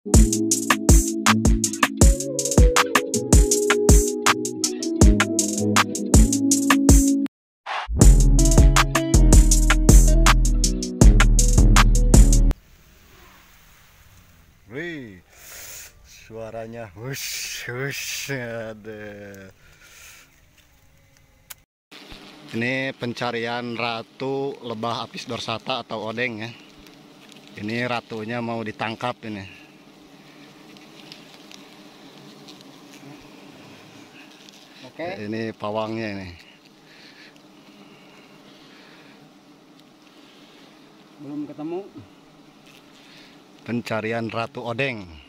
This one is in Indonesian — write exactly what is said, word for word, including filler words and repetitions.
Wih, suaranya hush hush ada. Ini pencarian ratu lebah apis dorsata atau odeng ya. Ini ratunya mau ditangkap ini. Oke. Ini pawangnya ini. Belum ketemu. Pencarian ratu odeng.